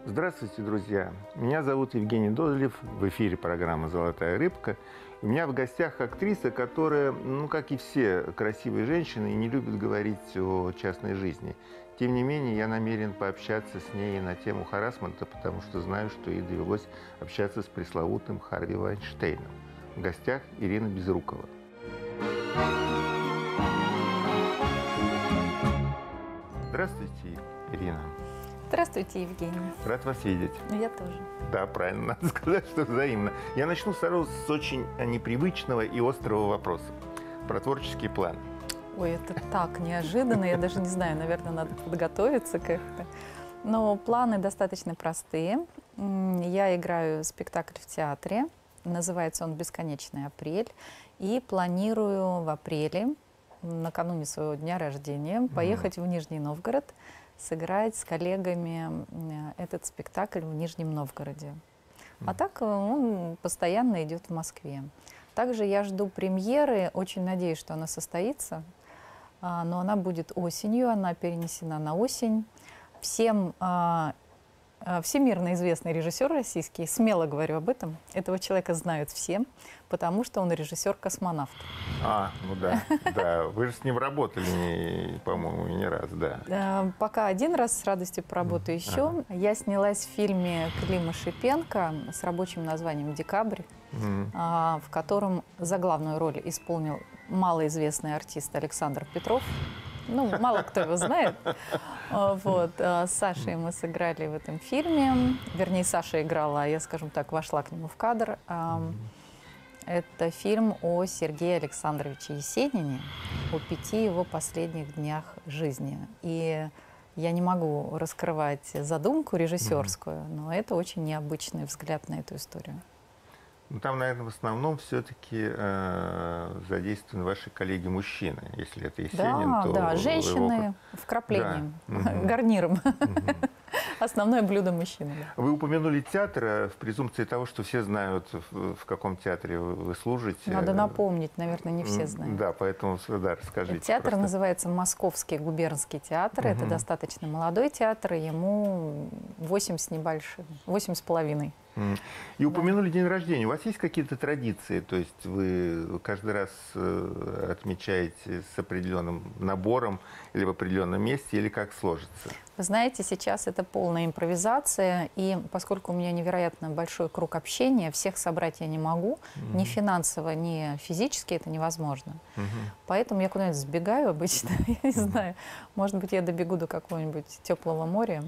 Здравствуйте, друзья! Меня зовут Евгений Дозлев, в эфире программа «Золотая рыбка». У меня в гостях актриса, которая, как и все красивые женщины, не любит говорить о частной жизни. Тем не менее, я намерен пообщаться с ней на тему харассмента, потому что знаю, что ей довелось общаться с пресловутым Харви Вайнштейном. В гостях Ирина Безрукова. Здравствуйте, Ирина. Здравствуйте, Евгений. Рад вас видеть. Я тоже. Да, правильно, надо сказать, что взаимно. Я начну сразу с очень непривычного и острого вопроса. Про творческие планы. Ой, это так неожиданно, я даже не знаю, наверное, надо подготовиться как-то. Но планы достаточно простые. Я играю спектакль в театре, называется он «Бесконечный апрель», и планирую в апреле, накануне своего дня рождения, поехать в Нижний Новгород, сыграть с коллегами этот спектакль в Нижнем Новгороде. А так он постоянно идет в Москве. Также я жду премьеры, очень надеюсь, что она состоится, но она будет осенью, она перенесена на осень. Всемирно известный режиссер российский, смело говорю об этом, этого человека знают все, потому что он режиссер-космонавт. Да, вы же с ним работали, по-моему, не раз, да. Пока один раз с радостью поработаю еще. Я снялась в фильме Клима Шипенко с рабочим названием «Декабрь», в котором заглавную роль исполнил малоизвестный артист Александр Петров. Мало кто его знает. С Сашей мы сыграли в этом фильме. Вернее, Саша играла, а я, скажем так, вошла к нему в кадр. Это фильм о Сергее Александровиче Есенине, о 5 его последних днях жизни. И я не могу раскрывать задумку режиссерскую, но это очень необычный взгляд на эту историю. Там, наверное, в основном все-таки задействованы ваши коллеги-мужчины. Если это Есенин, то... Да, женщины вкраплением, гарниром. Основное блюдо мужчины. Вы упомянули театр в презумпции того, что все знают, в каком театре вы служите. Надо напомнить, наверное, не все знают. Да, поэтому, расскажите. Театр называется Московский губернский театр. Это достаточно молодой театр, ему 8 с небольшим, 8,5. И упомянули день рождения. У вас есть какие-то традиции? То есть вы каждый раз отмечаете с определенным набором или в определенном месте, или как сложится? Вы знаете, сейчас это полная импровизация, и поскольку у меня невероятно большой круг общения, всех собрать я не могу, ни финансово, ни физически это невозможно. Поэтому я куда-нибудь сбегаю обычно, я не знаю, может быть, я добегу до какого-нибудь теплого моря,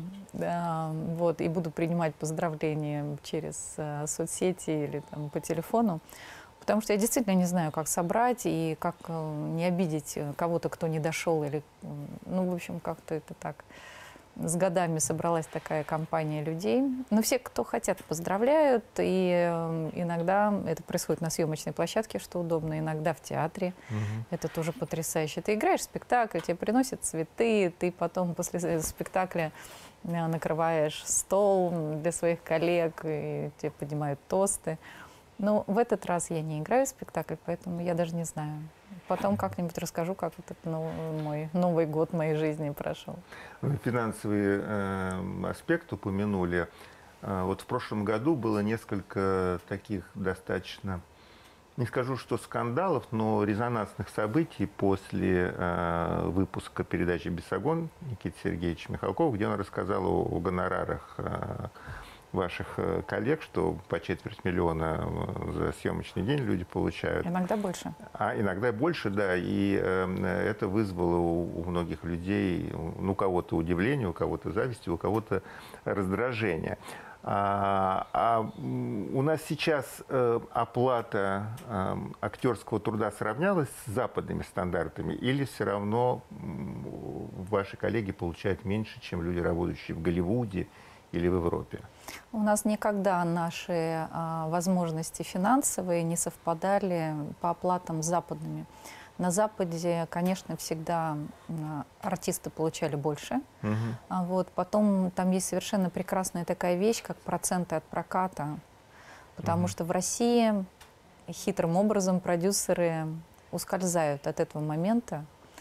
и буду принимать поздравления через соцсети или по телефону, потому что я действительно не знаю, как собрать и как не обидеть кого-то, кто не дошел, или, в общем, как-то это так. С годами собралась такая компания людей. Но все, кто хотят, поздравляют. И иногда это происходит на съемочной площадке, что удобно, иногда в театре. Это тоже потрясающе. Ты играешь в спектакль, тебе приносят цветы, ты потом после спектакля накрываешь стол для своих коллег, и тебе поднимают тосты. Но в этот раз я не играю в спектакль, поэтому я даже не знаю. Потом как-нибудь расскажу, как этот мой Новый год моей жизни прошел. Финансовый аспект упомянули. Вот в прошлом году было несколько таких достаточно, не скажу, что скандалов, но резонансных событий после выпуска передачи «Бесогон» Никиты Сергеевича Михалкова, где он рассказал о гонорарах ваших коллег, что по 250 000 за съемочный день люди получают. Иногда больше. Иногда больше, да. И это вызвало у многих людей, у кого-то удивление, у кого-то зависть, у кого-то раздражение. У нас сейчас оплата актерского труда сравнялась с западными стандартами, или все равно ваши коллеги получают меньше, чем люди, работающие в Голливуде или в Европе? У нас никогда наши возможности финансовые не совпадали по оплатам с западными. На Западе, конечно, всегда артисты получали больше. Потом там есть совершенно прекрасная такая вещь, как проценты от проката. Потому что в России хитрым образом продюсеры ускользают от этого момента.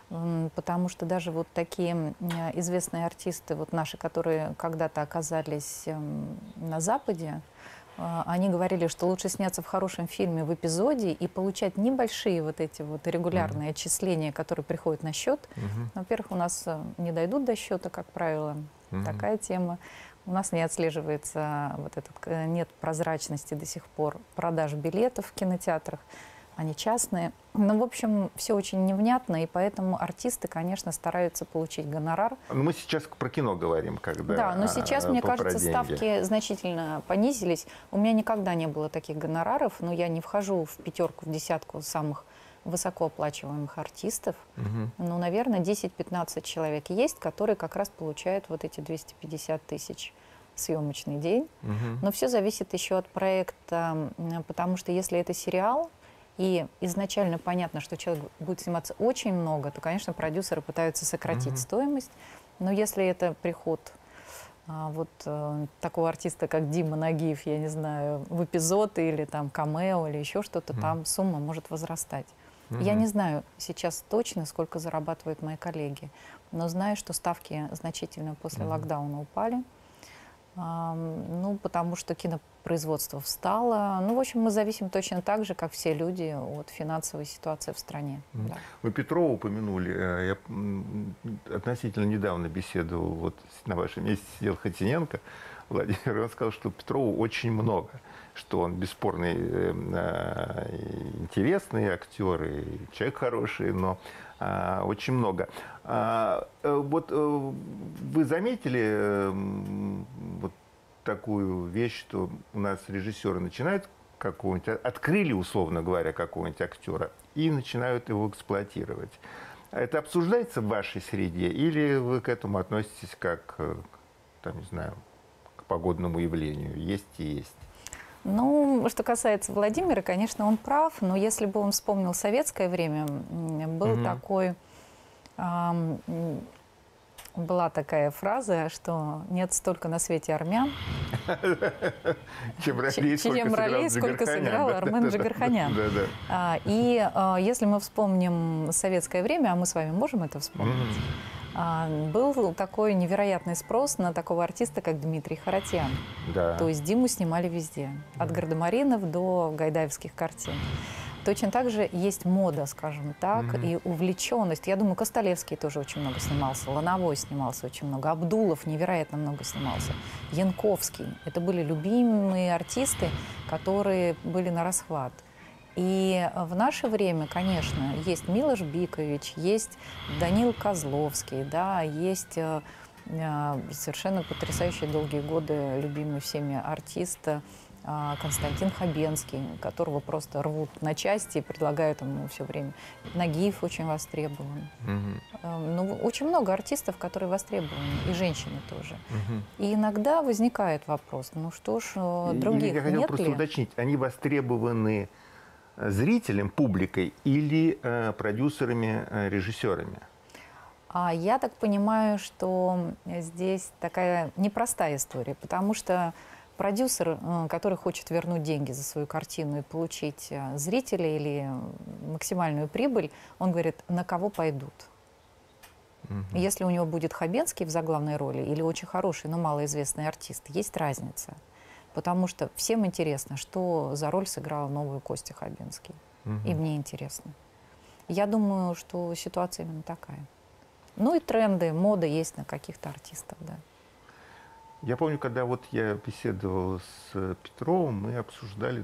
Потому что даже вот такие известные артисты, вот наши, которые когда-то оказались на Западе, они говорили, что лучше сняться в хорошем фильме в эпизоде и получать небольшие вот эти вот регулярные отчисления, которые приходят на счет. Во-первых, у нас не дойдут до счета, как правило, такая тема. У нас не отслеживается вот этот, нет прозрачности до сих пор продаж билетов в кинотеатрах. Они частные. Ну, в общем, все очень невнятно, и поэтому артисты, конечно, стараются получить гонорар. Но мы сейчас про кино говорим, когда... Да, но сейчас, мне про кажется, деньги. ставки значительно понизились. У меня никогда не было таких гонораров, но я не вхожу в пятерку, в десятку самых высокооплачиваемых артистов. Ну, наверное, 10-15 человек есть, которые как раз получают вот эти 250 тысяч съемочный день. Но все зависит еще от проекта, потому что если это сериал, и изначально понятно, что человек будет сниматься очень много, то, конечно, продюсеры пытаются сократить стоимость. Но если это приход вот такого артиста, как Дима Нагиев, я не знаю, в эпизод или там камео или еще что-то, там сумма может возрастать. Я не знаю сейчас точно, сколько зарабатывают мои коллеги, но знаю, что ставки значительно после локдауна упали. Ну, потому что кинопроизводство встало. Ну, в общем, мы зависим точно так же, как все люди, от финансовой ситуации в стране. Да. Вы Петрова упомянули. Я относительно недавно беседовал, вот на вашем месте сидел Хотиненко Владимир, и он сказал, что Петрову очень много, что он бесспорный интересный актер и человек хороший, но очень много. Вот вы заметили вот такую вещь, что у нас режиссеры начинают какого-нибудь, открыли, условно говоря, какого-нибудь актера и начинают его эксплуатировать. Это обсуждается в вашей среде или вы к этому относитесь как, там, не знаю, к погодному явлению? Есть и есть. Ну, что касается Владимира, конечно, он прав, но если бы он вспомнил советское время, был такой, была такая фраза, что нет столько на свете армян, чем ролей, сколько сыграл Армен Джигарханян. И если мы вспомним советское время, а мы с вами можем это вспомнить, был такой невероятный спрос на такого артиста, как Дмитрий Харатьян. Да. То есть Диму снимали везде, от гардемаринов до гайдаевских картин. Точно так же есть мода, скажем так, и увлеченность. Я думаю, Костолевский тоже очень много снимался, Лановой снимался очень много, Абдулов невероятно много снимался, Янковский. Это были любимые артисты, которые были на расхват. И в наше время, конечно, есть Милош Бикович, есть Данил Козловский, да, есть совершенно потрясающий долгие годы любимый всеми артист Константин Хабенский, которого просто рвут на части и предлагают ему все время. Нагиев очень востребован. Ну, очень много артистов, которые востребованы, и женщины тоже. И иногда возникает вопрос, ну что ж, других я хотел нет просто ли? уточнить, они востребованы зрителем, публикой или продюсерами, режиссерами? Я так понимаю, что здесь такая непростая история, потому что продюсер, который хочет вернуть деньги за свою картину и получить зрителей или максимальную прибыль, он говорит, на кого пойдут. Если у него будет Хабенский в заглавной роли или очень хороший, но малоизвестный артист, есть разница. Потому что всем интересно, что за роль сыграл новую Костя Хабенский. И мне интересно. Я думаю, что ситуация именно такая. Ну и тренды, мода есть на каких-то артистов, да. Я помню, когда вот я беседовал с Петровым, мы обсуждали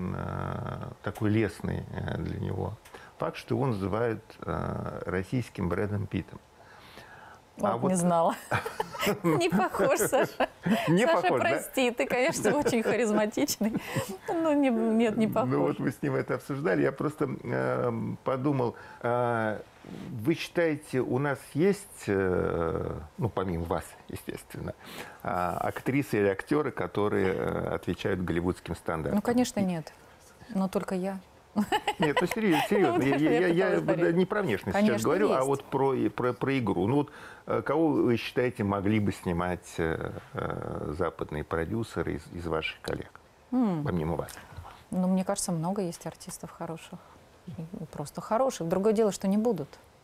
такой лестный для него факт, что его называют российским Брэдом Питтом. Вот не знала. Не похож, Саша. Не Саша, похож, прости, ты, конечно, очень харизматичный. Но нет, не похож. Ну вот мы с ним это обсуждали. Я просто подумал, вы считаете, у нас есть, ну помимо вас, естественно, актрисы или актеры, которые отвечают голливудским стандартам? Ну, конечно, нет. Но только я. Нет, ну серьезно. Я не про внешность сейчас говорю, а вот про игру. Ну вот кого вы считаете могли бы снимать западные продюсеры из ваших коллег, помимо вас? Ну, мне кажется, много есть артистов хороших. Просто хороших. Другое дело, что не будут.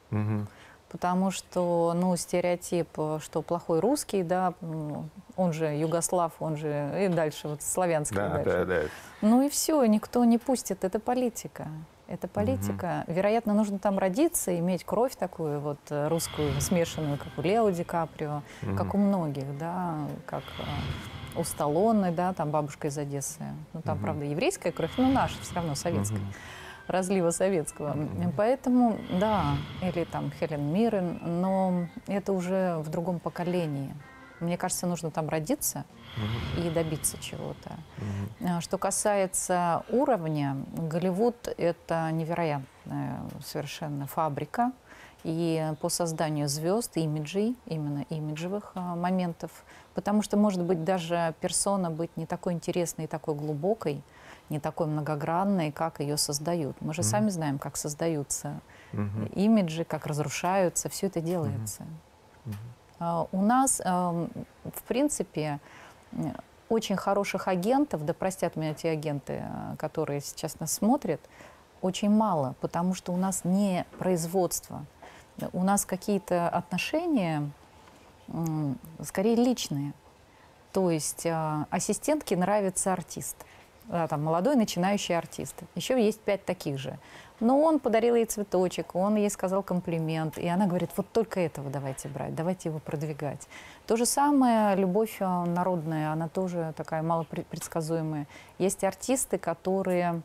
Мгм. Потому что, ну, стереотип, что плохой русский, да, он же югослав, он же и дальше, вот славянский Да, дальше. да, да. Ну и все, никто не пустит, это политика. Это политика. Вероятно, нужно там родиться, иметь кровь такую вот русскую, смешанную, как у Лео Ди Каприо, как у многих, да, как у Сталлоне, да, там бабушка из Одессы. Ну, там, правда, еврейская кровь, но наша все равно советская. Разлива советского. Поэтому, да, или там Хелен Миррен, но это уже в другом поколении. Мне кажется, нужно там родиться и добиться чего-то. Что касается уровня, Голливуд — это невероятная совершенно фабрика. И по созданию звезд, имиджей, именно имиджевых моментов. Потому что, может быть, даже персона быть не такой интересной и такой глубокой, не такой многогранной, как ее создают. Мы же сами знаем, как создаются имиджи, как разрушаются, все это делается. У нас, в принципе, очень хороших агентов, да простят меня те агенты, которые сейчас нас смотрят, очень мало, потому что у нас не производство. У нас какие-то отношения скорее личные. То есть ассистентке нравится артист. Там, молодой начинающий артист. Еще есть 5 таких же. Но он подарил ей цветочек, он ей сказал комплимент. И она говорит, вот только этого давайте брать, давайте его продвигать. То же самое, любовь народная, она тоже такая малопредсказуемая. Есть артисты, которые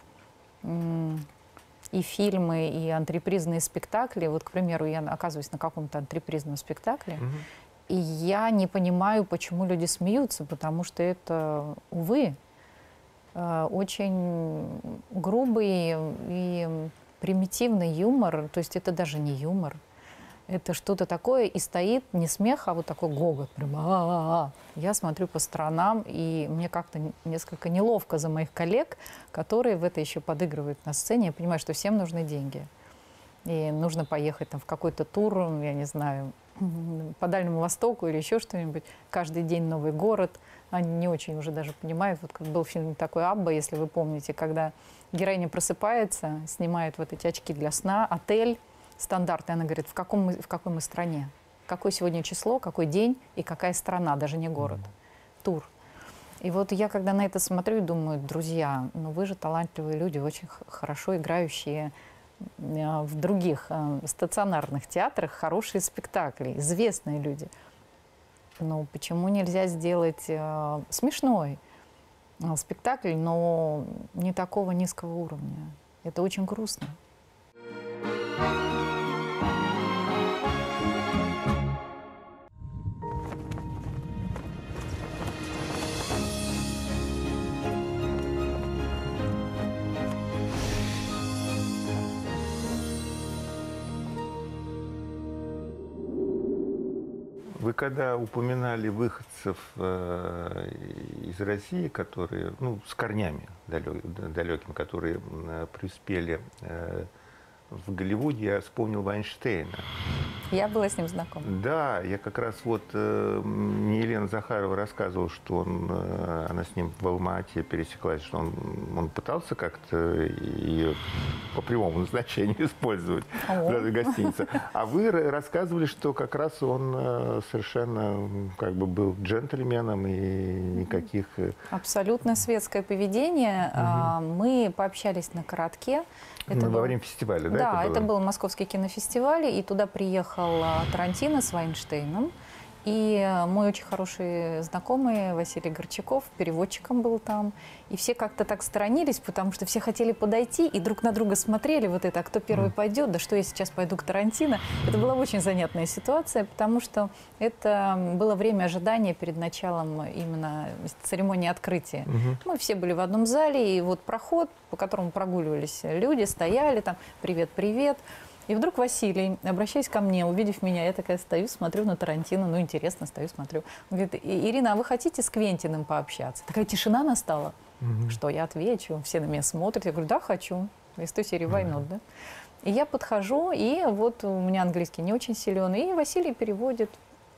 и фильмы, и антрепризные спектакли. Вот, к примеру, я оказываюсь на каком-то антрепризном спектакле, и я не понимаю, почему люди смеются, потому что это, увы, очень грубый и примитивный юмор. То есть это даже не юмор. Это что-то такое, и стоит не смех, а вот такой гогот. Прям а-а-а. Я смотрю по сторонам, и мне как-то несколько неловко за моих коллег, которые в это еще подыгрывают на сцене. Я понимаю, что всем нужны деньги. И нужно поехать там в какой-то тур, я не знаю, по Дальнему Востоку или еще что-нибудь. Каждый день новый город. Они не очень уже даже понимают. Вот как был фильм такой «Абба», если вы помните, когда героиня просыпается, снимает вот эти очки для сна, отель стандартный. Она говорит, в какой мы стране, какое сегодня число, какой день и какая страна, даже не город, тур. И вот я, когда на это смотрю, думаю, друзья, ну вы же талантливые люди, очень хорошо играющие в других стационарных театрах хорошие спектакли, известные люди. Ну, почему нельзя сделать смешной спектакль, но не такого низкого уровня? Это очень грустно. Вы когда упоминали выходцев из России, которые, ну, с корнями далекими, которые преуспели в Голливуде, я вспомнил Вайнштейна. Я была с ним знакома. Да, я как раз вот, мне Елена Захарова рассказывала, что она с ним в Алма-Ате пересеклась, что он пытался как-то ее по прямому назначению использовать в гостинице. А вы рассказывали, что как раз он совершенно как бы был джентльменом и никаких... Абсолютно светское поведение. Мы пообщались на коротке. Это во время фестиваля, да? Да, это был Московский кинофестиваль, и туда приехал Тарантино с Вайнштейном. И мой очень хороший знакомый Василий Горчаков переводчиком был там. И все как-то так сторонились, потому что все хотели подойти и друг на друга смотрели. Вот это, а кто первый пойдет, да что я сейчас пойду к Тарантино. Это была очень занятная ситуация, потому что это было время ожидания перед началом именно церемонии открытия. Мы все были в одном зале, и вот проход, по которому прогуливались люди, стояли там, привет-привет. И вдруг Василий, обращаясь ко мне, увидев меня, я такая стою, смотрю на Тарантино, ну интересно, стою, смотрю. Он говорит, Ирина, а вы хотите с Квентиным пообщаться? Такая тишина настала. Что я отвечу? Все на меня смотрят. Я говорю, да, хочу. Из той серии «Why not», да? И я подхожу, и вот у меня английский не очень силен, и Василий переводит.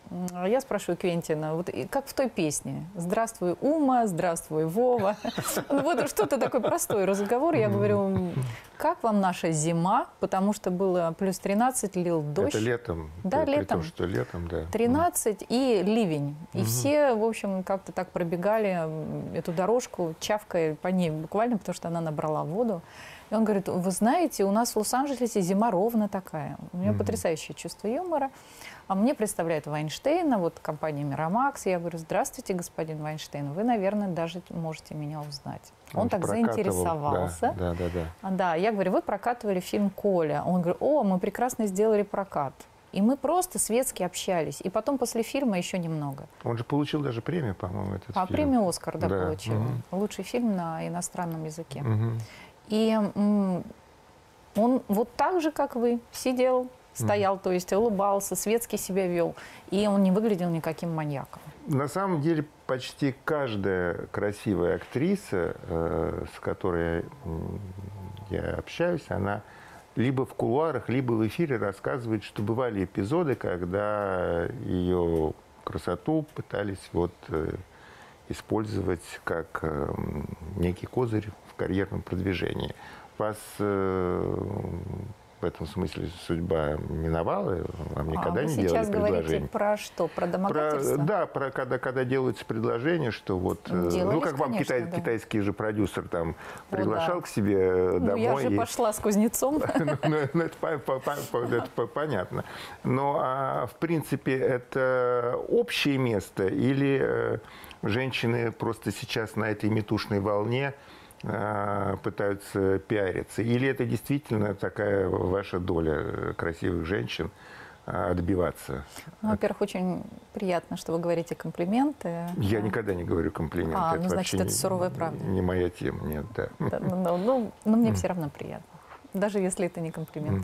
Я спрашиваю Квентина, вот как в той песне: «Здравствуй, Ума, здравствуй, Вова». Вот что-то такой простой разговор. Я говорю: как вам наша зима? Потому что было плюс 13, лил дождь. Это летом? Да, при летом. том, что летом, да. 13 и ливень. И все, в общем, как-то так пробегали эту дорожку, чавкая по ней буквально, потому что она набрала воду. И он говорит: вы знаете, у нас в Лос-Анджелесе зима ровно такая. У меня потрясающее чувство юмора. А мне представляют Вайнштейна, вот компания «Мирамакс». Я говорю: здравствуйте, господин Вайнштейн, вы, наверное, даже можете меня узнать. Он так заинтересовался. Да, я говорю: вы прокатывали фильм «Коля». Он говорит: о, мы прекрасно сделали прокат. И мы просто светски общались. И потом после фильма еще немного. Он же получил даже премию, по-моему, этот фильм. Премию «Оскар», да, получил. Лучший фильм на иностранном языке. И он вот так же, как вы, сидел, стоял, то есть улыбался, светски себя вел. И он не выглядел никаким маньяком. На самом деле почти каждая красивая актриса, с которой я общаюсь, она либо в кулуарах, либо в эфире рассказывает, что бывали эпизоды, когда ее красоту пытались использовать как некий козырь в карьерном продвижении. Вас в этом смысле судьба миновала? Вам никогда не делали сейчас предложение? Говорите про что? Про домогательство? Когда делается предложение, что как вам китайский же продюсер там приглашал к себе домой. Я же пошла с кузнецом. Это понятно. Но, в принципе, это общее место или женщины просто сейчас на этой метушной волне пытаются пиариться? Или это действительно такая ваша доля красивых женщин отбиваться? Во-первых, очень приятно, что вы говорите комплименты. Я никогда не говорю комплименты. Значит, это суровая правда. Не моя тема, нет, да. Но мне все равно приятно, даже если это не комплимент.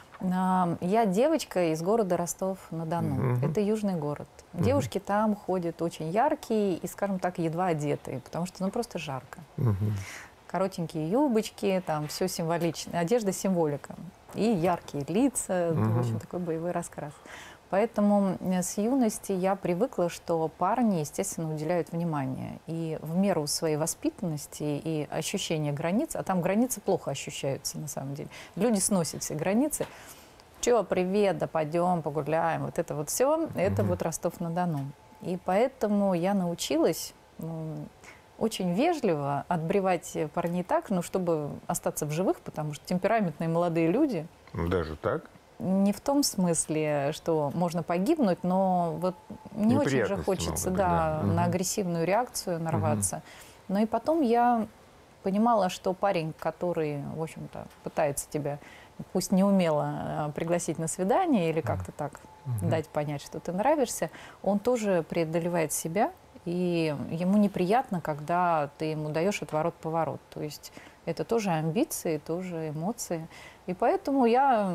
Я девочка из города Ростов-на-Дону. Это южный город. Девушки там ходят очень яркие и, скажем так, едва одетые, потому что просто жарко. Коротенькие юбочки, там все символично. Одежда — символика. И яркие лица, в общем, такой боевой раскрас. Поэтому с юности я привыкла, что парни, естественно, уделяют внимание. И в меру своей воспитанности и ощущения границ, а там границы плохо ощущаются на самом деле. Люди сносят все границы. Чё, привет, да пойдем погуляем. Вот это вот все, это вот Ростов-на-Дону. И поэтому я научилась очень вежливо отбревать парней так, чтобы остаться в живых, потому что темпераментные молодые люди... Даже так? Не в том смысле, что можно погибнуть, но не очень же хочется на агрессивную реакцию нарваться. Но и потом я понимала, что парень, который, в общем-то, пытается тебя, пусть неумело, пригласить на свидание или как-то так дать понять, что ты нравишься, он тоже преодолевает себя, и ему неприятно, когда ты ему даешь отворот-поворот. То есть это тоже амбиции, тоже эмоции. И поэтому я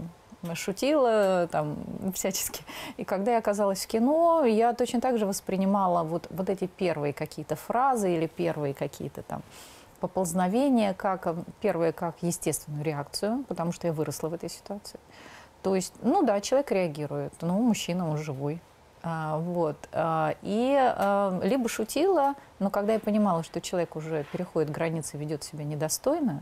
шутила там всячески. И когда я оказалась в кино, я точно так же воспринимала вот эти первые какие-то фразы или первые какие-то там поползновения, как естественную реакцию, потому что я выросла в этой ситуации. То есть, человек реагирует, мужчина, он живой. Либо шутила, но когда я понимала, что человек уже переходит границы, ведет себя недостойно,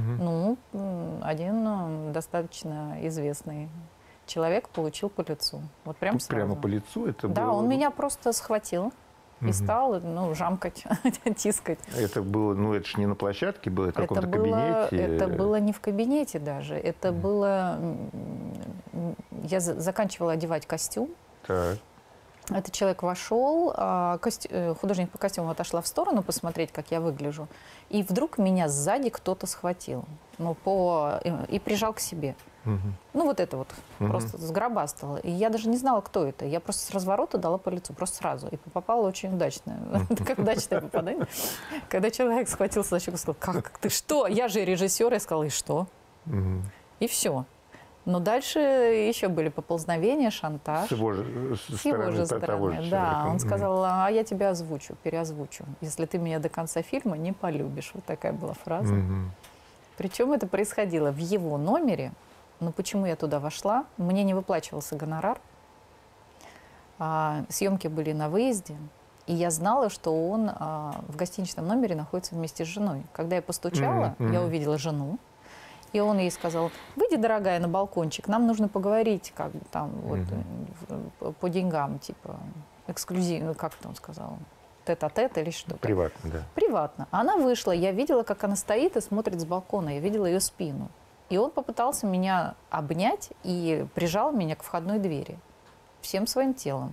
один достаточно известный человек получил по лицу. Вот прям сразу. Прямо по лицу? Это да, было... он меня просто схватил и стал жамкать, тискать. Это было, это же не на площадке было, это в каком-то кабинете? Это было не в кабинете даже. Это было... Я заканчивала одевать костюм. Так. Этот человек вошел, художник по костюму отошла в сторону посмотреть, как я выгляжу, и вдруг меня сзади кто-то схватил и прижал к себе. Просто сгробастало. И я даже не знала, кто это. Я просто с разворота дала по лицу, просто сразу. И попала очень удачно. Как удачное попадание. Когда человек схватился за щеку и сказал: как ты что? Я же режиссер. Я сказала: и что? И все. Но дальше еще были поползновения, шантаж. С его же стороны. Да, он сказал: а я тебя переозвучу. Если ты меня до конца фильма не полюбишь. Вот такая была фраза. Причем это происходило в его номере. Но почему я туда вошла? Мне не выплачивался гонорар. Съемки были на выезде, и я знала, что он в гостиничном номере находится вместе с женой. Когда я постучала, я увидела жену, и он ей сказал: выйди, дорогая, на балкончик, нам нужно поговорить, как бы там, вот, по деньгам, типа, эксклюзивно, как это он сказал, тет-а-тет или что-то. Приватно, да. Приватно. Она вышла, я видела, как она стоит и смотрит с балкона, я видела ее спину. И он попытался меня обнять и прижал меня к входной двери всем своим телом.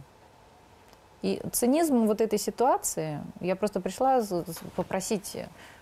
И цинизм вот этой ситуации, я просто пришла попросить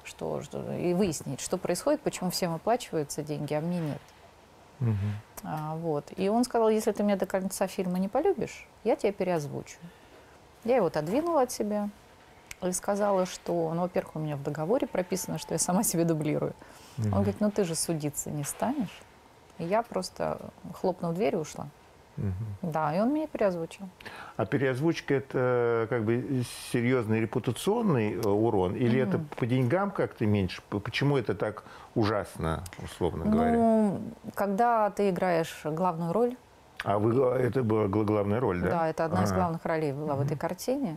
и выяснить, что происходит, почему всем оплачиваются деньги, а мне нет. Вот. И он сказал: если ты меня до конца фильма не полюбишь, я тебя переозвучу. Я его отодвинула от себя и сказала, что, ну, во-первых, у меня в договоре прописано, что я сама себе дублирую. Он говорит: ну ты же судиться не станешь. И я просто, хлопнув дверь, ушла. Да, и он меня переозвучил. А переозвучка — это как бы серьезный репутационный урон? Или это по деньгам как-то меньше? Почему это так ужасно, условно говоря? Ну, когда ты играешь главную роль... Это была главная роль, да? Да, это одна из главных ролей была в этой картине.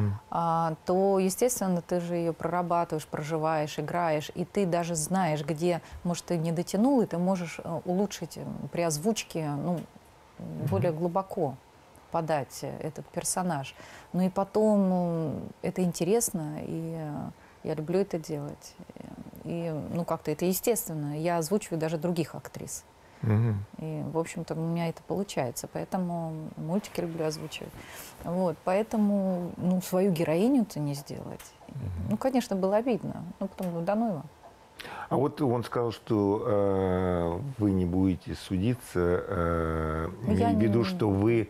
То, естественно, ты же ее прорабатываешь, проживаешь, играешь, и ты даже знаешь, где, может, ты не дотянул, и ты можешь улучшить при озвучке, ну, более глубоко подать этот персонаж. Ну и потом это интересно, и я люблю это делать. И, ну, как-то это естественно. Я озвучиваю даже других актрис. И, в общем-то, у меня это получается. Поэтому мультики люблю озвучивать. Вот, поэтому, ну, свою героиню-то не сделать. Ну, конечно, было обидно. Ну, потом, да ну его. А вот он сказал, что вы не будете судиться, имея в виду, что вы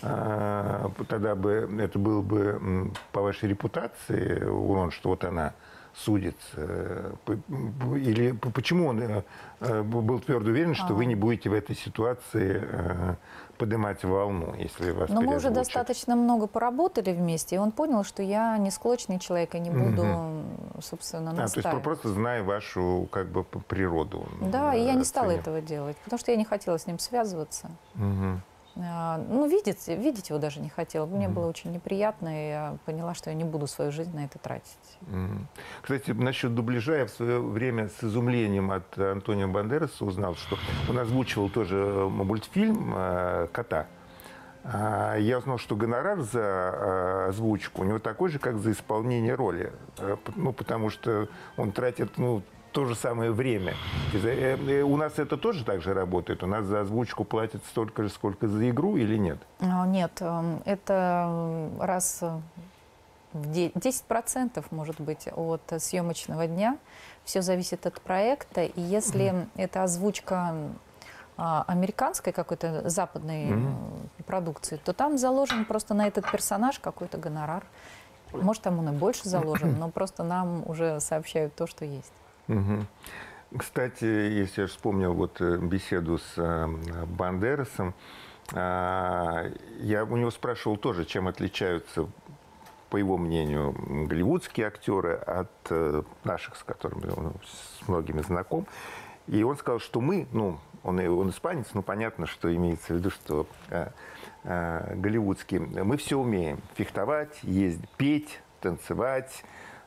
тогда бы это был бы по вашей репутации урон, что вот она судится. Или почему он был твердо уверен, что вы не будете в этой ситуации поднимать волну, если вас Но мы уже переозвучат? достаточно много поработали вместе, и он понял, что я не склочный человек и не буду, собственно, настаивать. То есть просто зная вашу как бы природу. Да, и я не стала этого делать, потому что я не хотела с ним связываться. Ну, видеть его даже не хотела. Мне было очень неприятно, и я поняла, что я не буду свою жизнь на это тратить. Кстати, насчет дубляжа я в свое время с изумлением от Антонио Бандераса узнал, что он озвучивал тоже мультфильм «Кота». Я узнал, что гонорар за озвучку у него такой же, как за исполнение роли. Ну, потому что он тратит, ну, то же самое время. У нас это тоже так же работает? У нас за озвучку платят столько же, сколько за игру, или нет? Нет, это раз в 10% может быть от съемочного дня. Все зависит от проекта. И если это озвучка американской какой-то западной продукции, то там заложен просто на этот персонаж какой-то гонорар. Может, там он и больше заложен, но просто нам уже сообщают то, что есть. Кстати, если я вспомнил вот беседу с Бандерасом, я у него спрашивал тоже, чем отличаются, по его мнению, голливудские актеры от наших, с которыми он с многими знаком. И он сказал, что мы, ну, он испанец, но понятно, что имеется в виду, что голливудские, мы все умеем: фехтовать, ездить, петь, танцевать,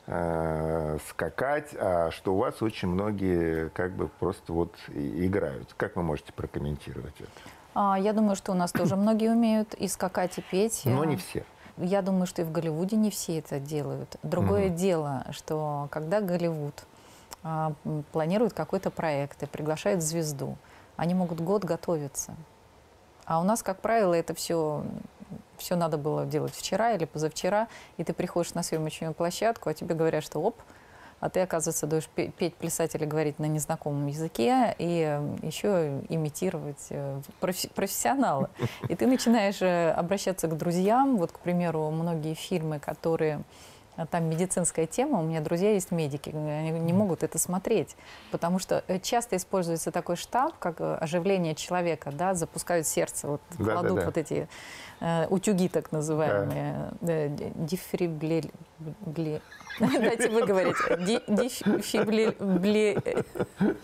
скакать, а что у вас очень многие как бы просто вот играют. Как вы можете прокомментировать это? Я думаю, что у нас тоже многие умеют и скакать, и петь. Но не все. Я думаю, что и в Голливуде не все это делают. Другое дело, что когда Голливуд планирует какой-то проект и приглашает звезду, они могут год готовиться. А у нас, как правило, это все надо было делать вчера или позавчера, и ты приходишь на съемочную площадку, а тебе говорят, что оп, а ты, оказывается, должен петь, плясать или говорить на незнакомом языке и еще имитировать профессионала. И ты начинаешь обращаться к друзьям. Вот, к примеру, многие фильмы, которые... Там медицинская тема, у меня друзья есть медики, они не могут это смотреть, потому что часто используется такой штамп, как оживление человека, да, запускают сердце, вот, кладут вот эти утюги так называемые, дайте выговорить,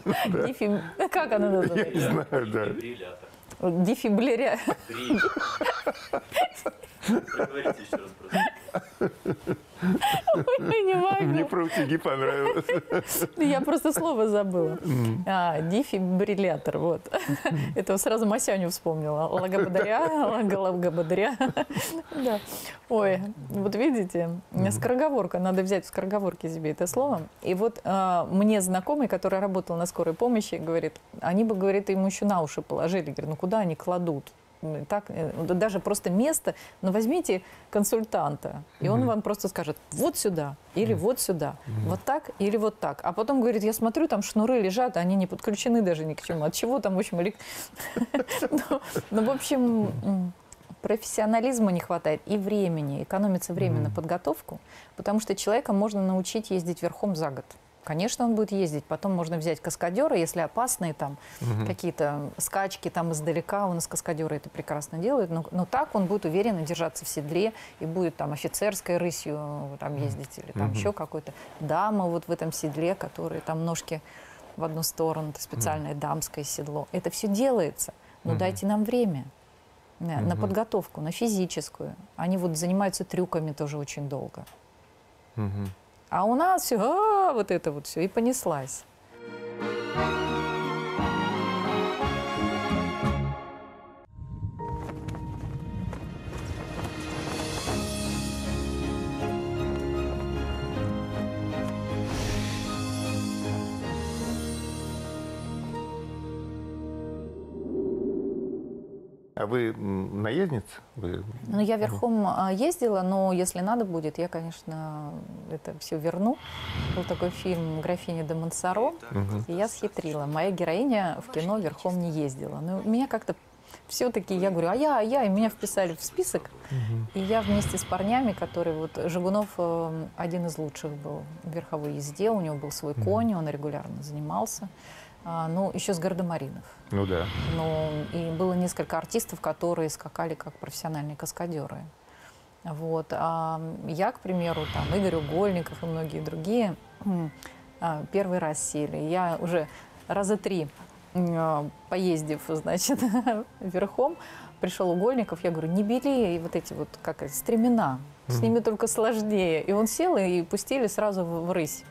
как она называется? Не знаю, да. Дефибриллятор. Проговорите еще раз просто. Ой, не могу. Мне про утюги понравилось. Я просто слово забыла. Дефибриллятор, вот. Это сразу Масяню вспомнила. Логободаря. Да. Ой, вот видите, скороговорка. Надо взять в скороговорке себе это слово. И вот мне знакомый, который работал на скорой помощи, говорит, они бы, говорит, ему еще на уши положили. Говорит, ну куда они кладут? Так, даже просто место, но возьмите консультанта, и он вам просто скажет, вот сюда или вот сюда, вот так или вот так. А потом говорит, я смотрю, там шнуры лежат, они не подключены даже ни к чему. От чего там, в общем, ну, в общем, профессионализма не хватает и времени, экономится время на подготовку, потому что человека можно научить ездить верхом за год. Конечно, он будет ездить. Потом можно взять каскадера, если опасные там какие-то скачки там издалека. У нас каскадеры это прекрасно делают. Но так он будет уверенно держаться в седле и будет там офицерской рысью там ездить или там еще какой-то. Дама вот в этом седле, которые там ножки в одну сторону, это специальное дамское седло. Это все делается. Но дайте нам время на подготовку, на физическую. Они вот занимаются трюками тоже очень долго. А у нас все, вот это вот все, и понеслась. А вы наездница? Ну, я верхом ездила, но если надо будет, я, конечно, это все верну. Был такой фильм «Графиня де Монсоро», и я схитрила. Моя героиня в кино верхом не ездила. Но меня как-то все-таки, я говорю, и меня вписали в список. И я вместе с парнями, которые, вот, Жигунов один из лучших был в верховой езде, у него был свой конь, он регулярно занимался. Ну, еще с Гардемаринов. Ну да. Ну, и было несколько артистов, которые скакали как профессиональные каскадеры. Вот. А я, к примеру, там, Игорь Угольников и многие другие первый раз сели. Я уже раза 3, поездив, значит, верхом, пришел Угольников, я говорю, не бери вот эти вот, как стремена, с ними только сложнее. И он сел, и пустили сразу в рысь.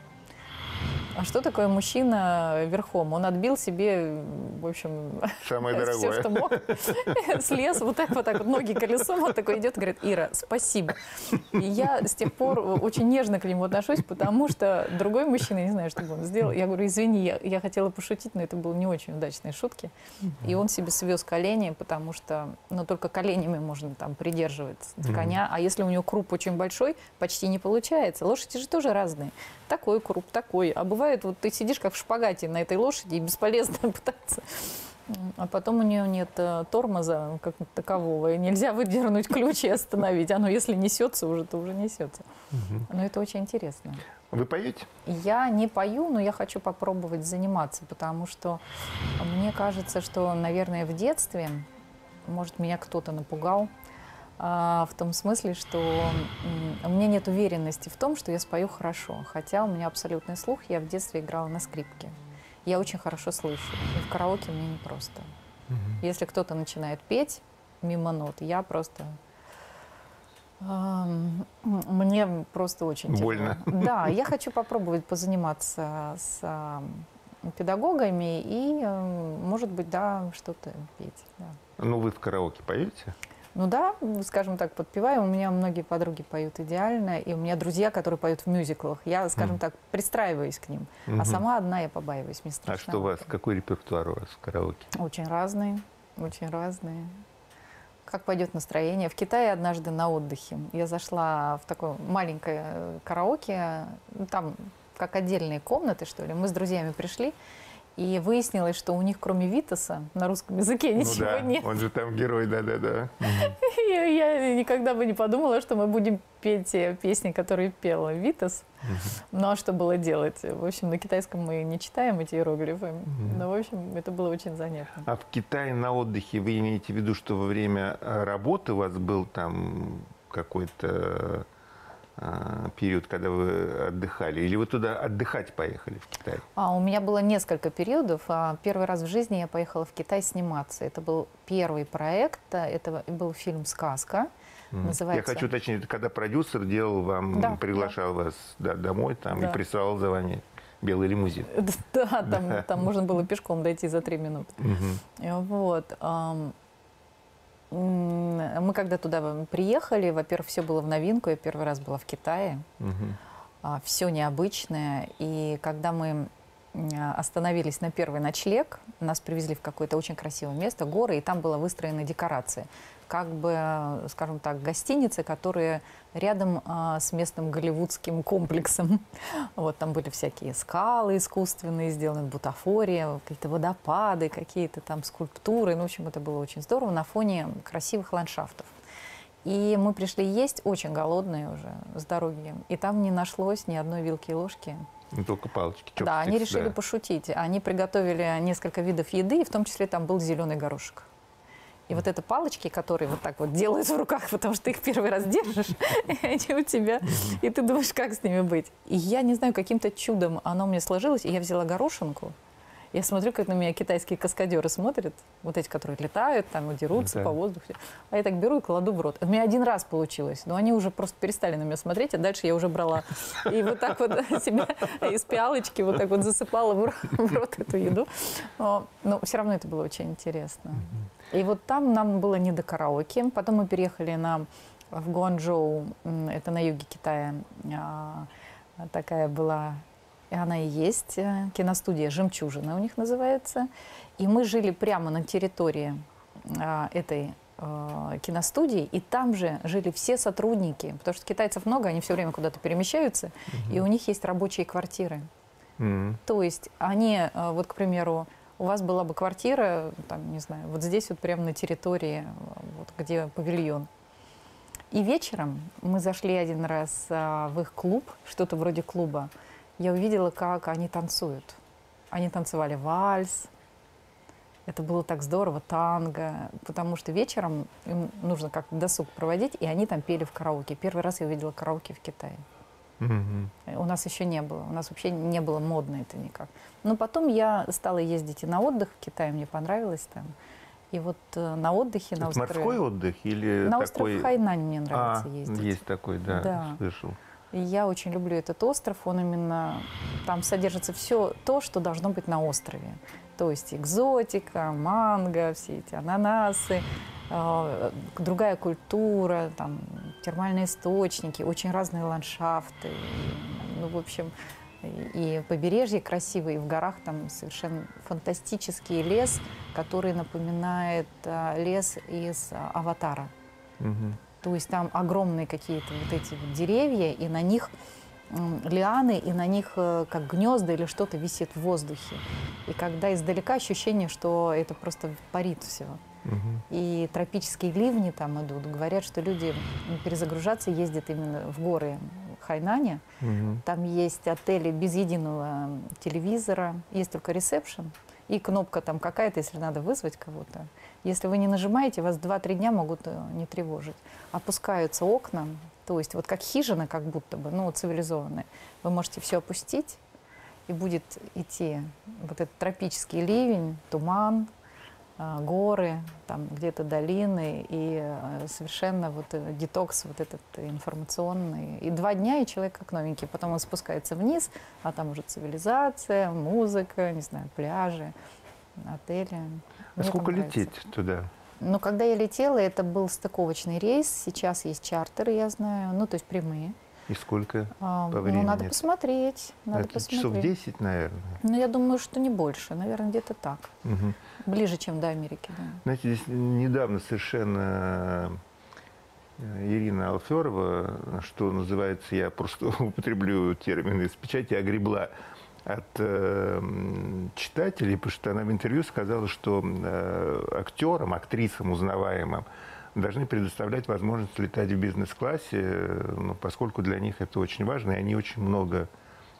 А что такое мужчина верхом? Он отбил себе, в общем, самое дорогое. Все, что мог. Слез вот так, ноги колесом, он такой идет и говорит, Ира, спасибо. И я с тех пор очень нежно к нему отношусь, потому что другой мужчина, не знаю, что бы он сделал, я говорю, извини, я хотела пошутить, но это были не очень удачные шутки. И он себе свез колени, потому что, только коленями можно там придерживать коня, а если у него круп очень большой, почти не получается. Лошади же тоже разные. Такой круп, такой. А бывает, вот ты сидишь как в шпагате на этой лошади и бесполезно пытаться. А потом у нее нет тормоза как такового, и нельзя выдернуть ключ и остановить. Оно, если несется уже, то уже несется. Но это очень интересно. Вы поете? Я не пою, но я хочу попробовать заниматься, потому что мне кажется, что, наверное, в детстве, может, меня кто-то напугал, в том смысле, что у меня нет уверенности в том, что я спою хорошо. Хотя у меня абсолютный слух, я в детстве играла на скрипке. Я очень хорошо слышу. И в караоке мне непросто. Если кто-то начинает петь мимо нот, я просто... Мне просто очень тяжело. Больно. Да, я хочу попробовать позаниматься с педагогами и, может быть, да, что-то петь. Да. Ну, вы в караоке поете? Ну да, скажем так, подпеваю. У меня многие подруги поют идеально, и у меня друзья, которые поют в мюзиклах. Я, скажем так, пристраиваюсь к ним. А сама одна я побаиваюсь. Мне страшно. А что у вас, какой репертуар у вас в караоке? Очень разные, очень разные. Как пойдет настроение. В Китае однажды на отдыхе я зашла в такое маленькое караоке, там как отдельные комнаты, что ли. Мы с друзьями пришли. И выяснилось, что у них, кроме Витаса, на русском языке ничего нет. Он же там герой, да-да-да. Я никогда бы не подумала, что мы будем петь те песни, которые пел Витас. Ну а что было делать? В общем, на китайском мы не читаем эти иероглифы. Но, в общем, это было очень занятно. А в Китае на отдыхе вы имеете в виду, что во время работы у вас был там какой-то период, когда вы отдыхали? Или вы туда отдыхать поехали в Китай? У меня было несколько периодов. Первый раз в жизни я поехала в Китай сниматься. Это был первый проект, это был фильм «Сказка». Называется... Я хочу уточнить, это когда продюсер делал вам, Да, приглашал вас домой там, Да. и присылал за вами белый лимузин. Да, там можно было пешком дойти за 3 минуты. Вот. Мы когда туда приехали, во-первых, все было в новинку. Я первый раз была в Китае. Все необычное. И когда мы остановились на первый ночлег, нас привезли в какое-то очень красивое место, горы, и там была выстроена декорация. Как бы, скажем так, гостиницы, которые рядом с местным голливудским комплексом. Вот там были всякие скалы искусственные, сделаны бутафория, какие-то водопады, какие-то там скульптуры. Ну, в общем, это было очень здорово на фоне красивых ландшафтов. И мы пришли есть, очень голодные уже, с дороги. И там не нашлось ни одной вилки и ложки. Не только палочки, чопстикс, Да, они решили да. пошутить. Они приготовили несколько видов еды, и в том числе там был зеленый горошек. И вот это палочки, которые вот так вот делают в руках, потому что ты их первый раз держишь, и они у тебя, и ты думаешь, как с ними быть. И я не знаю, каким-то чудом оно у меня сложилось, и я взяла горошинку. Я смотрю, как на меня китайские каскадеры смотрят, вот эти, которые летают, там, дерутся по воздуху. А я так беру и кладу в рот. У меня один раз получилось, но они уже просто перестали на меня смотреть, а дальше я уже брала. И вот так вот себя из пиалочки вот так вот засыпала в рот эту еду. Но все равно это было очень интересно. И вот там нам было не до караоке. Потом мы переехали в Гуанчжоу, это на юге Китая. Такая была... И она и есть, киностудия «Жемчужина» у них называется. И мы жили прямо на территории этой киностудии, и там же жили все сотрудники, потому что китайцев много, они все время куда-то перемещаются, и у них есть рабочие квартиры. То есть они, вот, к примеру, у вас была бы квартира, там, не знаю, вот здесь вот прямо на территории, вот, где павильон. И вечером мы зашли один раз в их клуб, что-то вроде клуба. Я увидела, как они танцуют. Они танцевали вальс. Это было так здорово, танго. Потому что вечером им нужно как-то досуг проводить, и они там пели в караоке. Первый раз я увидела караоке в Китае. У нас еще не было. У нас вообще не было модно это никак. Но потом я стала ездить и на отдых в Китае. Мне понравилось там. И вот на отдыхе на острове... Морской отдых или на такой... остров Хайнань мне нравится ездить. Есть такой, да, слышал. И я очень люблю этот остров, он именно, там содержится все то, что должно быть на острове. То есть экзотика, манго, все эти ананасы, другая культура, там, термальные источники, очень разные ландшафты. Ну, в общем, и побережье красивое, и в горах там совершенно фантастический лес, который напоминает лес из «Аватара». То есть там огромные какие-то вот эти вот деревья, и на них лианы, и на них как гнезда или что-то висит в воздухе. И когда издалека ощущение, что это просто парит все. И тропические ливни там идут. Говорят, что люди перезагружаться ездят именно в горы Хайнаня. Там есть отели без единого телевизора, есть только ресепшн. И кнопка там какая-то, если надо вызвать кого-то. Если вы не нажимаете, вас 2-3 дня могут не тревожить. Опускаются окна, то есть вот как хижина, как будто бы, ну, цивилизованная. Вы можете все опустить, и будет идти вот этот тропический ливень, туман, горы, там где-то долины, и совершенно вот детокс вот этот информационный. И 2 дня, и человек как новенький. Потом он спускается вниз, а там уже цивилизация, музыка, не знаю, пляжи, отели. А сколько лететь туда? Ну, когда я летела, это был стыковочный рейс. Сейчас есть чартеры, я знаю, ну, то есть прямые. И сколько по времени? Ну, надо посмотреть. Надо Это посмотреть. часов 10, наверное. Ну, я думаю, что не больше. Наверное, где-то так. Ближе, чем до Америки, да. Знаете, здесь недавно совершенно Ирина Алферова, что называется, я просто употреблю термины из печати, огребла от читателей, потому что она в интервью сказала, что актерам, актрисам узнаваемым должны предоставлять возможность летать в бизнес-классе, ну, поскольку для них это очень важно, и они очень много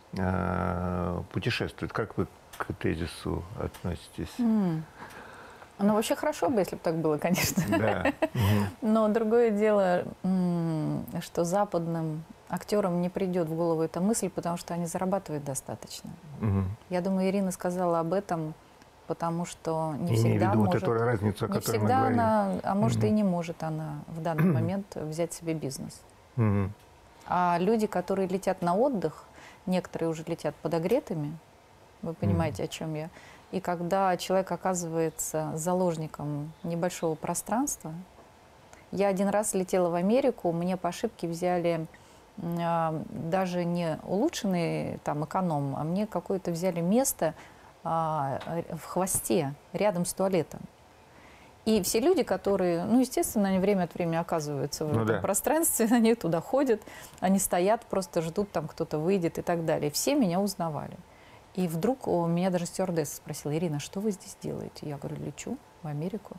путешествуют. Как вы к тезису относитесь? Ну, вообще хорошо бы, если бы так было, конечно. Да. Но другое дело, что западным актерам не придет в голову эта мысль, потому что они зарабатывают достаточно. Я думаю, Ирина сказала об этом, потому что не Имею в всегда виду вот может... эту разницу, о Не которой мы всегда говорили. она, а может и не может она в данный момент взять себе бизнес. Мгм. А люди, которые летят на отдых, некоторые уже летят подогретыми, вы понимаете, о чем я. И когда человек оказывается заложником небольшого пространства, я один раз летела в Америку, мне по ошибке взяли даже не улучшенный там эконом, а мне какое-то взяли место в хвосте, рядом с туалетом. И все люди, которые, ну, естественно, они время от времени оказываются в этом пространстве, они туда ходят, они стоят, просто ждут, там кто-то выйдет и так далее. Все меня узнавали. И вдруг меня даже стюардесса спросила: Ирина, что вы здесь делаете? Я говорю, лечу в Америку.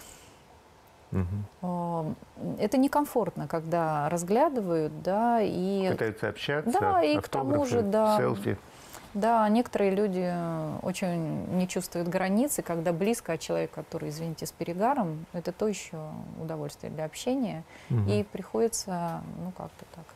Это некомфортно, когда разглядывают, да, и... Пытаются общаться, да, и к тому же, да, селфи. да, некоторые люди очень не чувствуют границы, когда близко от человека, который, извините, с перегаром, это то еще удовольствие для общения, и приходится, ну, как-то так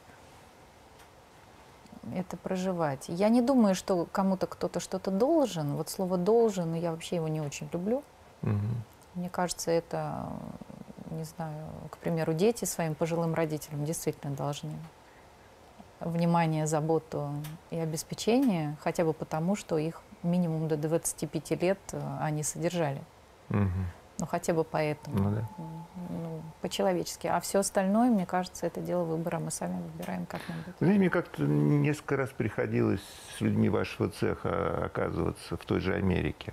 это проживать. Я не думаю, что кому-то кто-то что-то должен. Вот слово «должен», я вообще его не очень люблю. Мне кажется, это, не знаю, к примеру, дети своим пожилым родителям действительно должны внимание, заботу и обеспечение, хотя бы потому, что их минимум до 25 лет они содержали. Ну, хотя бы поэтому. Ну, да. Ну, по-человечески. А все остальное, мне кажется, это дело выбора. Мы сами выбираем, как нам быть. Ну, и мне как-то несколько раз приходилось с людьми вашего цеха оказываться в той же Америке.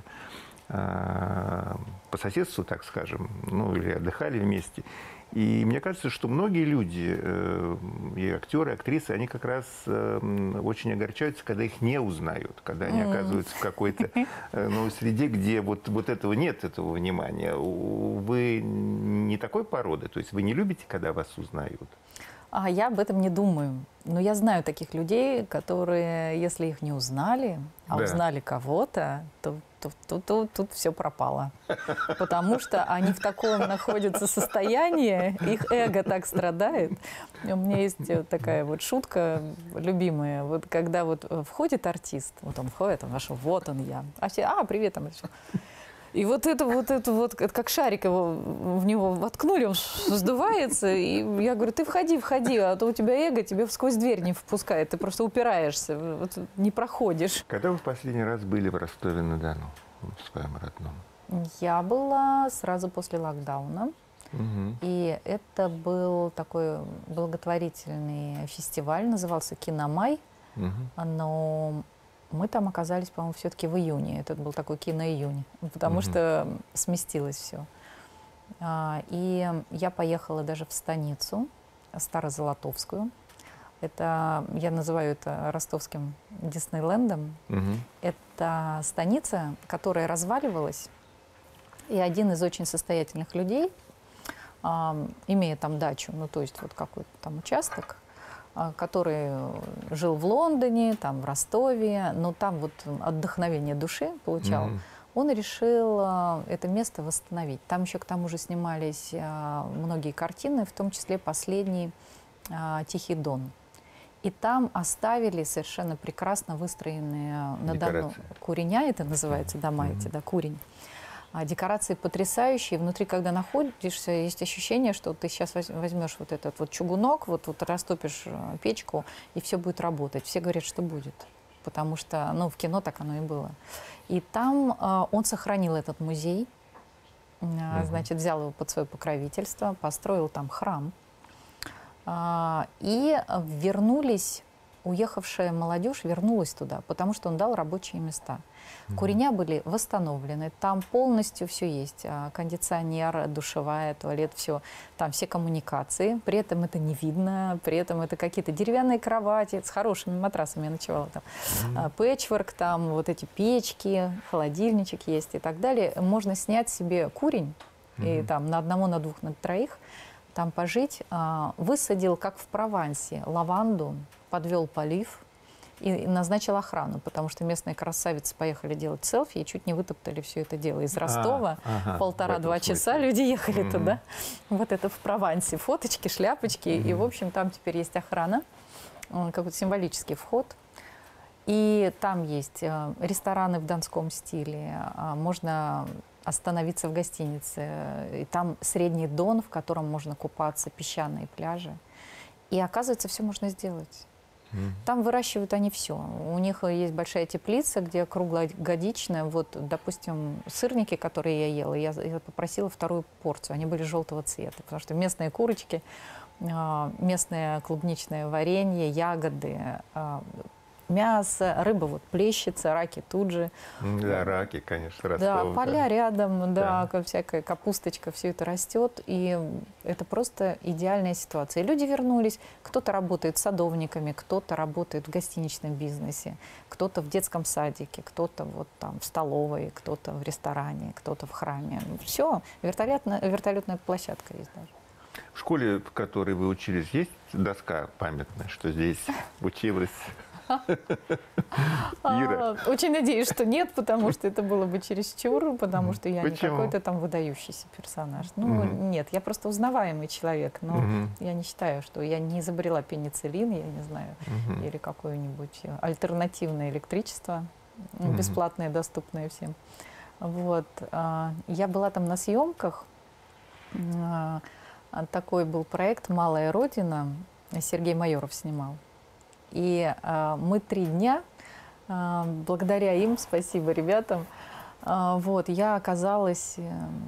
По соседству, так скажем, ну, или отдыхали вместе. И мне кажется, что многие люди, и актеры, и актрисы, они как раз очень огорчаются, когда их не узнают, когда они оказываются в какой-то среде, где вот этого нет, этого внимания. Вы не такой породы? То есть вы не любите, когда вас узнают? А я об этом не думаю. Но я знаю таких людей, которые, если их не узнали, а узнали кого-то, то тут все пропало. Потому что они в таком находятся состоянии, их эго так страдает. У меня есть такая вот шутка любимая. Вот когда вот входит артист, вот он входит, он вошел, вот он я. А все, привет, там. И вот это как шарик его в него воткнули, он сдувается. И я говорю, ты входи, а то у тебя эго тебе сквозь дверь не впускает. Ты просто упираешься, вот, не проходишь. Когда вы в последний раз были в Ростове-на-Дону, в своем родном? Я была сразу после локдауна. И это был такой благотворительный фестиваль, назывался «Киномай». Но мы там оказались, по-моему, все-таки в июне. Это был такой киноиюнь, потому что сместилось все. И я поехала даже в станицу Старозолотовскую. Это, я называю это ростовским Диснейлендом. Это станица, которая разваливалась. И один из очень состоятельных людей, имея там дачу, ну то есть вот какой-то там участок, который жил в Лондоне, там в Ростове, но там вот отдохновение души получал, он решил это место восстановить. Там еще к тому же снимались многие картины, в том числе последний «Тихий Дон». И там оставили совершенно прекрасно выстроенные на Дону куреня, это называется, дома эти, да, курень. Декорации потрясающие. Внутри, когда находишься, есть ощущение, что ты сейчас возьмешь вот этот вот чугунок, вот растопишь печку, и все будет работать. Все говорят, что будет. Потому что, ну, в кино так оно и было. И там он сохранил этот музей, значит, взял его под свое покровительство, построил там храм. И уехавшая молодежь вернулась туда, потому что он дал рабочие места. Куреня были восстановлены, там полностью все есть. Кондиционер, душевая, туалет, все. Там все коммуникации, при этом это не видно, при этом это какие-то деревянные кровати с хорошими матрасами, я ночевала там. Пэтчворк, там вот эти печки, холодильничек есть и так далее. Можно снять себе курень, и там на одного, на двух, на троих, там пожить. Высадил, как в Провансе, лаванду, подвел полив, и назначил охрану, потому что местные красавицы поехали делать селфи и чуть не вытоптали все это дело. Из Ростова полтора-два часа люди ехали туда. Вот это в Провансе. Фоточки, шляпочки. И, в общем, там теперь есть охрана, какой-то символический вход. И там есть рестораны в донском стиле, можно остановиться в гостинице. И там средний Дон, в котором можно купаться, песчаные пляжи. И оказывается, все можно сделать. Там выращивают они все. У них есть большая теплица, где круглогодичная. Вот, допустим, сырники, которые я ела, я попросила вторую порцию. Они были желтого цвета, потому что местные курочки, местное клубничное варенье, ягоды, мясо, рыба вот плещется, раки тут же. Да, раки, конечно, растут. Да, поля рядом, да, всякая капусточка, все это растет, и это просто идеальная ситуация. И люди вернулись, кто-то работает садовниками, кто-то работает в гостиничном бизнесе, кто-то в детском садике, кто-то вот там в столовой, кто-то в ресторане, кто-то в храме. Все, вертолетная площадка есть даже. В школе, в которой вы учились, есть доска памятная, что здесь училась Ира? Очень надеюсь, что нет, потому что это было бы чересчур, потому что я не какой-то там выдающийся персонаж. Ну, нет, я просто узнаваемый человек, но я не считаю, что я не изобрела пенициллин, я не знаю, или какое-нибудь альтернативное электричество, бесплатное, доступное всем. Вот. Я была там на съемках. Такой был проект «Малая Родина», Сергей Майоров снимал. И мы 3 дня, благодаря им, спасибо ребятам, вот, я оказалась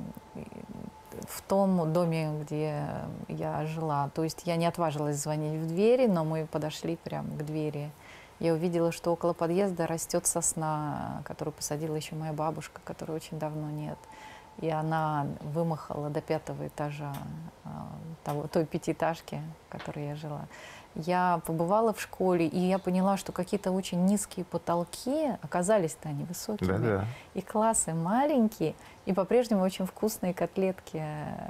в том доме, где я жила. То есть я не отважилась звонить в двери, но мы подошли прямо к двери. Я увидела, что около подъезда растет сосна, которую посадила еще моя бабушка, которой очень давно нет. И она вымахала до 5-го этажа той 5-этажки, в которой я жила. Я побывала в школе, и я поняла, что какие-то очень низкие потолки, оказались-то они высокими. И классы маленькие, и по-прежнему очень вкусные котлетки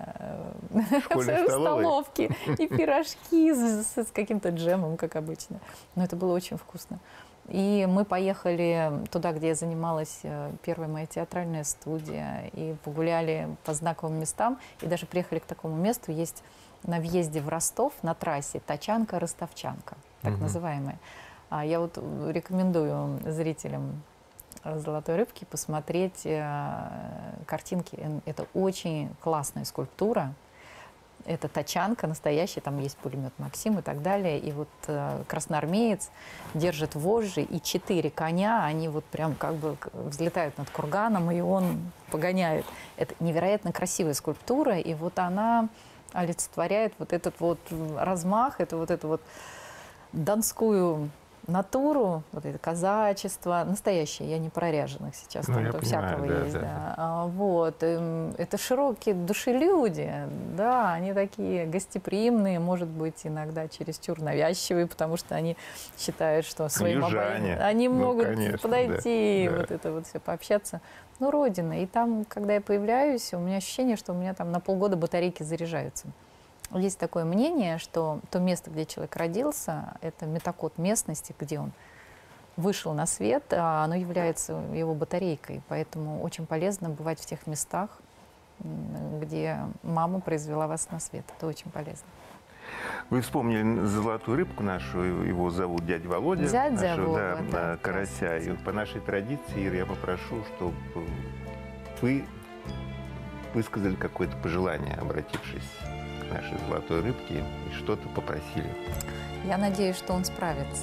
в столовке, и пирожки с каким-то джемом, как обычно. Но это было очень вкусно. И мы поехали туда, где я занималась, первая моя театральная студия, и погуляли по знаковым местам, и даже приехали к такому месту, есть на въезде в Ростов на трассе Тачанка-Ростовчанка, так называемая. Я вот рекомендую зрителям «Золотой рыбки» посмотреть картинки. Это очень классная скульптура. Это тачанка настоящая, там есть пулемет «Максим» и так далее. И вот красноармеец держит вожжи, и 4 коня, они вот прям как бы взлетают над курганом, и он погоняет. Это невероятно красивая скульптура, и вот она олицетворяет вот этот вот размах, это вот донскую натуру, вот это казачество, настоящее, я не про ряженых сейчас, там всякого есть. Да. Вот. Это широкие души люди, да, они такие гостеприимные, может быть, иногда чересчур навязчивые, потому что они считают, что своим они могут подойти, вот это вот все пообщаться. Ну, родина. И там, когда я появляюсь, у меня ощущение, что у меня там на полгода батарейки заряжаются. Есть такое мнение, что то место, где человек родился, это метакод местности, где он вышел на свет, а оно является его батарейкой. Поэтому очень полезно бывать в тех местах, где мама произвела вас на свет. Это очень полезно. Вы вспомнили золотую рыбку нашу, его зовут дядя Володя. Дядя нашу, Вова, да, карася. И по нашей традиции, Ира, я попрошу, чтобы вы высказали какое-то пожелание, обратившись к нашей золотой рыбке, и что-то попросили. Я надеюсь, что он справится.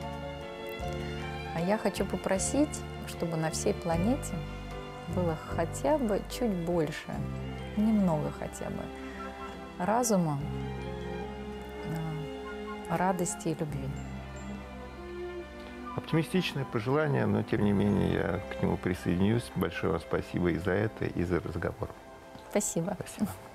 А я хочу попросить, чтобы на всей планете было хотя бы чуть больше, немного хотя бы, разума, радости и любви. Оптимистичное пожелание, но тем не менее я к нему присоединюсь. Большое вам спасибо и за это, и за разговор. Спасибо. Спасибо.